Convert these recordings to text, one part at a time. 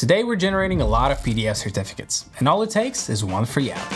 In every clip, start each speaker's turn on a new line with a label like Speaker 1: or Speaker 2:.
Speaker 1: Today we're generating a lot of PDF certificates, and all it takes is one free app.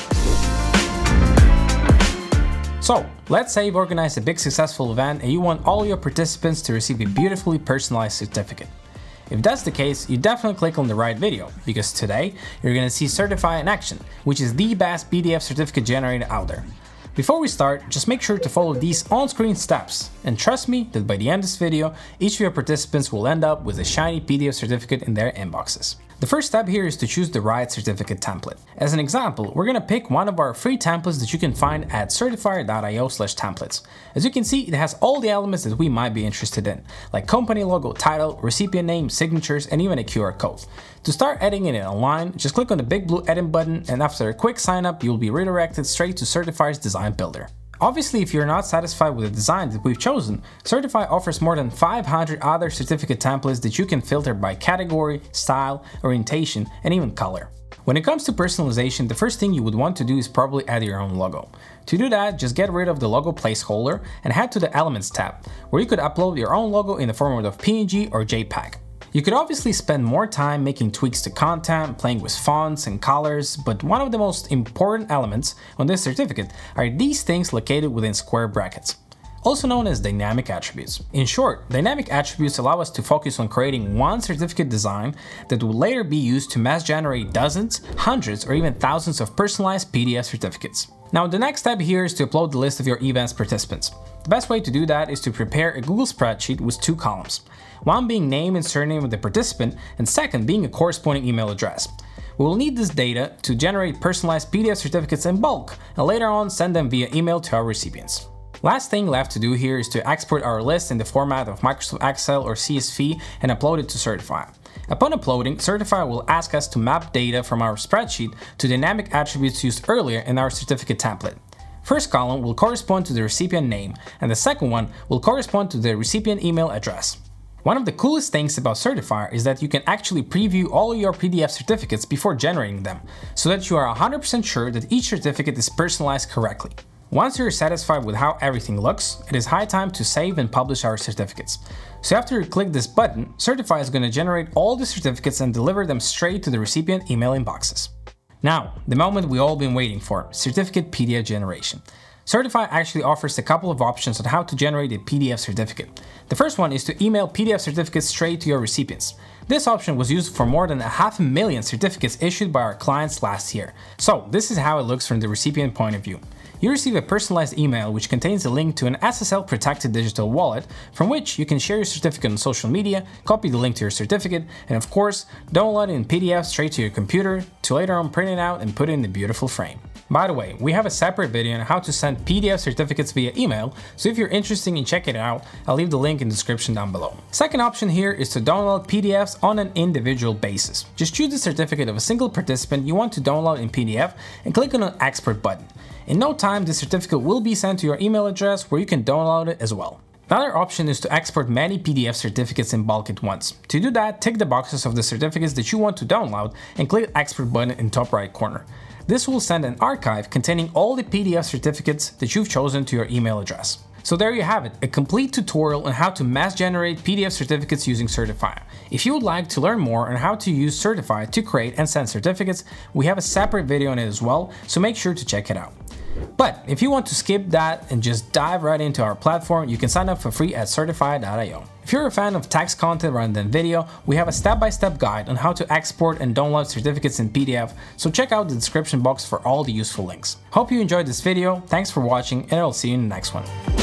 Speaker 1: So, let's say you've organized a big successful event and you want all your participants to receive a beautifully personalized certificate. If that's the case, you definitely click on the right video, because today you're going to see Certifier in action, which is the best PDF certificate generator out there. Before we start, just make sure to follow these on-screen steps, and trust me that by the end of this video, each of your participants will end up with a shiny PDF certificate in their inboxes. The first step here is to choose the right certificate template. As an example, we're going to pick one of our free templates that you can find at certifier.io/templates. As you can see, it has all the elements that we might be interested in, like company logo, title, recipient name, signatures, and even a QR code. To start editing it online, just click on the big blue edit button, and after a quick sign up, you'll be redirected straight to Certifier's design builder. Obviously, if you're not satisfied with the design that we've chosen, Certifier offers more than 500 other certificate templates that you can filter by category, style, orientation, and even color. When it comes to personalization, the first thing you would want to do is probably add your own logo. To do that, just get rid of the logo placeholder and head to the Elements tab, where you could upload your own logo in the format of PNG or JPEG. You could obviously spend more time making tweaks to content, playing with fonts and colors, but one of the most important elements on this certificate are these things located within square brackets, also known as dynamic attributes. In short, dynamic attributes allow us to focus on creating one certificate design that will later be used to mass generate dozens, hundreds, or even thousands of personalized PDF certificates. Now, the next step here is to upload the list of your event's participants. The best way to do that is to prepare a Google spreadsheet with two columns, one being name and surname of the participant, and second being a corresponding email address. We will need this data to generate personalized PDF certificates in bulk, and later on send them via email to our recipients. Last thing left to do here is to export our list in the format of Microsoft Excel or CSV and upload it to Certifier. Upon uploading, Certifier will ask us to map data from our spreadsheet to dynamic attributes used earlier in our certificate template. First column will correspond to the recipient name, and the second one will correspond to the recipient email address. One of the coolest things about Certifier is that you can actually preview all your PDF certificates before generating them, so that you are 100% sure that each certificate is personalized correctly. Once you're satisfied with how everything looks, it is high time to save and publish our certificates. So after you click this button, Certifier is going to generate all the certificates and deliver them straight to the recipient email inboxes. Now, the moment we've all been waiting for, certificate PDF generation. Certifier actually offers a couple of options on how to generate a PDF certificate. The first one is to email PDF certificates straight to your recipients. This option was used for more than 500,000 certificates issued by our clients last year. So this is how it looks from the recipient point of view. You receive a personalized email which contains a link to an SSL protected digital wallet from which you can share your certificate on social media, copy the link to your certificate, and of course, download it in PDF straight to your computer to later on print it out and put it in a beautiful frame. By the way, we have a separate video on how to send PDF certificates via email, so if you're interested in checking it out, I'll leave the link in the description down below. Second option here is to download PDFs on an individual basis. Just choose the certificate of a single participant you want to download in PDF and click on the Export button. In no time, the certificate will be sent to your email address where you can download it as well. Another option is to export many PDF certificates in bulk at once. To do that, tick the boxes of the certificates that you want to download and click the Export button in the top right corner. This will send an archive containing all the PDF certificates that you've chosen to your email address. So there you have it, a complete tutorial on how to mass generate PDF certificates using Certifier. If you would like to learn more on how to use Certifier to create and send certificates, we have a separate video on it as well, so make sure to check it out. But if you want to skip that and just dive right into our platform, you can sign up for free at certifier.io. If you're a fan of text content rather than video, we have a step-by-step guide on how to export and download certificates in PDF, so check out the description box for all the useful links. Hope you enjoyed this video, thanks for watching, and I'll see you in the next one.